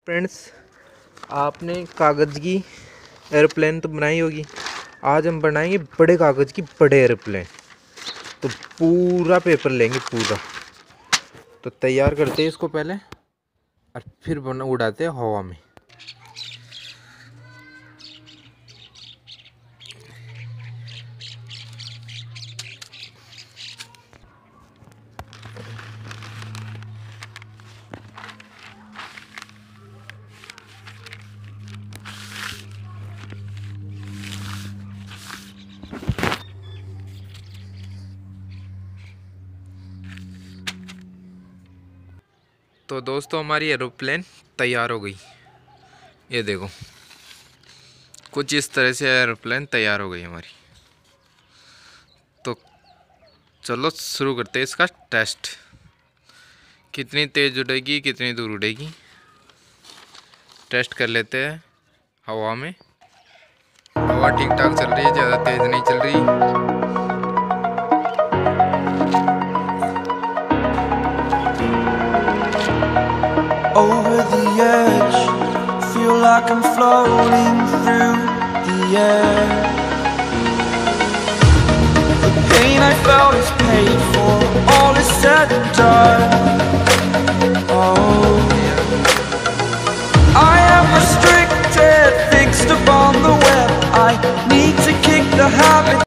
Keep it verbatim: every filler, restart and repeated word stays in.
Friends, आपने कागज़ की एरोप्लेन तो बनाई होगी। आज हम बनाएंगे बड़े कागज़ की बड़े एरोप्लेन। तो पूरा पेपर लेंगे पूरा। तो तैयार करते हैं इसको पहले और फिर बना उड़ाते हैं हवा में। तो दोस्तों, हमारी एरोप्लेन तैयार हो गई। ये देखो, कुछ इस तरह से एरोप्लेन तैयार हो गई हमारी। तो चलो शुरू करते हैं इसका टेस्ट। कितनी तेज़ उड़ेगी, कितनी दूर उड़ेगी, टेस्ट कर लेते हैं हवा में। हवा ठीक ठाक चल रही है, ज़्यादा तेज़ नहीं चल रही। Over the edge, feel like I'm floating through the air. The pain I felt is paid for, all is said and done.